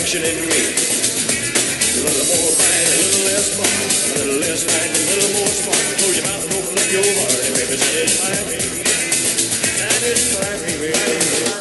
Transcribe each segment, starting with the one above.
satisfaction in me. A little more fight, a little less fun. A little less fight, a little more spark. Close your mouth and open up your heart and baby satisfy me. Satisfy me, baby.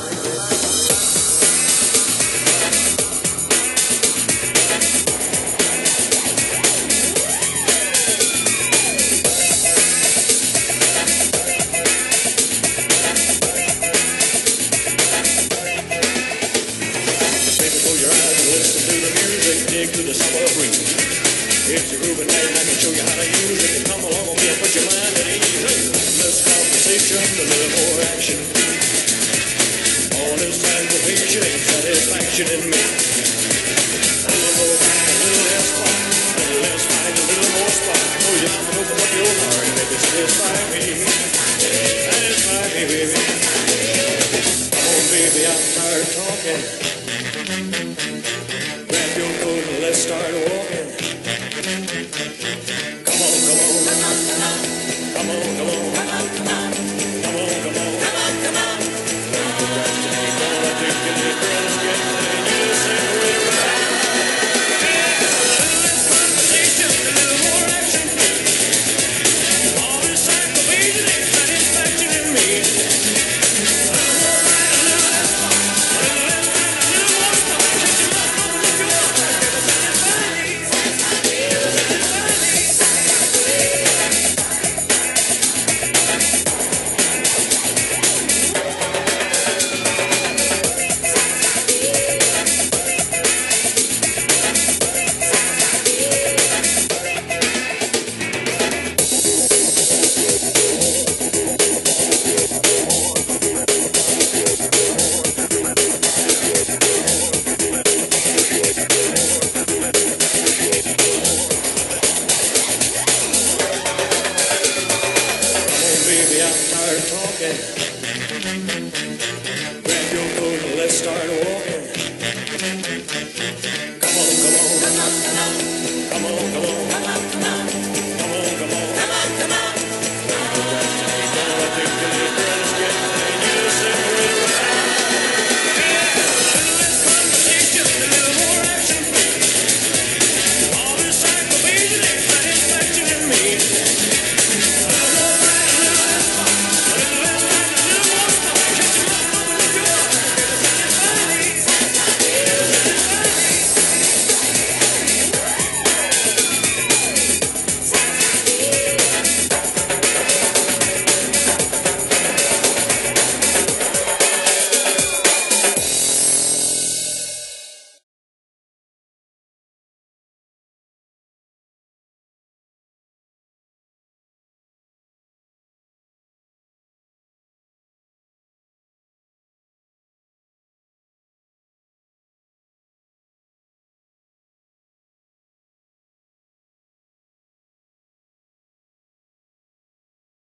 To the summer breeze. It's a groovy night and I can show you how to use it. Come along with me and put your mind at ease. Less conversation, a little more action. All this aggravation ain't satisfaction in me. A little more fight, a little less fun. A little less fight, a little more spark. Close your mouth and open up your heart and baby satisfy me. Satisfy me, baby. Come on, baby, I'm tired talking. Let's start walking. Come on, come on. Come on, come on. Come on, come on. Don't procrastinate, don't articulate, girl, let's get ready. You say we're right. A little less conversation, a little more action. All this aggravation ain't satisfaction in me. A little more fight, a little less fun. A little less fight, a little more spark. Shut your mouth, open up your heart. Talking. Grab your coat and let's start